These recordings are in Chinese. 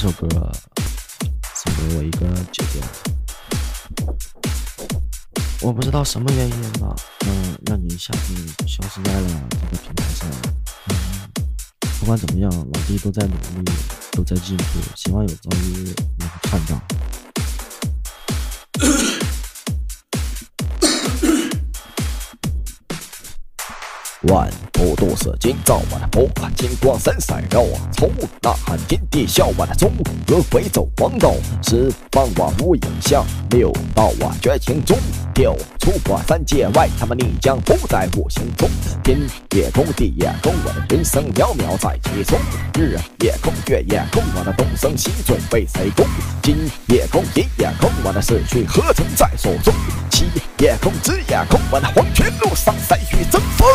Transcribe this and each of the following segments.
首歌送给我一个姐姐。我不知道什么原因吧，让你消失在了这个平台上。不管怎么样，老弟都在努力，都在进步，希望有朝一日能看到。万不渡色今朝我的不怕金光闪闪耀啊，从呐喊天地笑我的中轮回走黄道，十方我无影像，六道我绝情中，跳出我三界外，他们你将不在我心中。天也空地也空，我的人生渺渺在其中，日也空月也空，我的东升西坠为谁攻？金也空银也空，我的逝去何曾在手中？气也空纸也空，我的黄泉路上赛与争锋。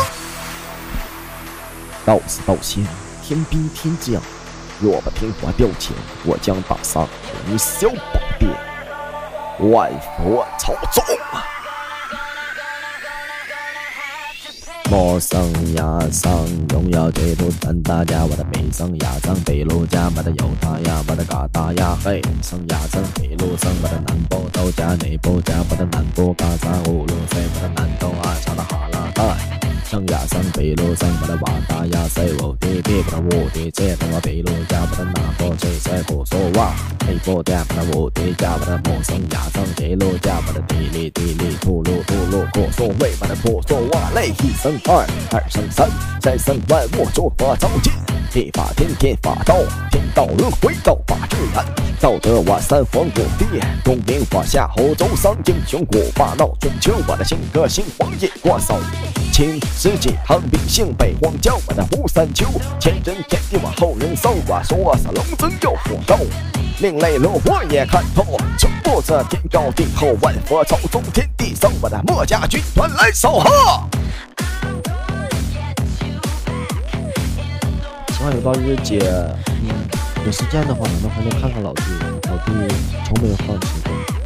到死到先，天兵天将，若不听我调遣，我将打上凌霄宝殿，万佛朝宗。陌生压上荣耀这都三大家，我的北上压上北路家，我的有大呀，我的嘎达呀，嘿，上压上北路上，我的南部都家内部家，我的南部嘎上五路塞，我的南东啊上的哈拉带。上压上北路上，我的瓦达呀塞我的地，我的我的这我北路家，我的南部这塞不说话，内部家我的我的家，我的陌生压上北路家，我的地里土路过说为我的过说话，累一生二生三，三生万物诸佛召见，地法天天法道，天道轮回道法自然，道德我三皇五帝，功名我夏侯周三英雄我霸闹春秋，我的性格新王爷过扫秦世纪唐兵性北荒郊，我的吴三秋，前人天地我后人搜，我说是龙尊又火烧，另类路我也看透，全部这天高地厚，万佛朝宗天地僧，我的墨家军团来扫哈。希望有朝一日姐，有时间的话能看看老弟从没有放弃过。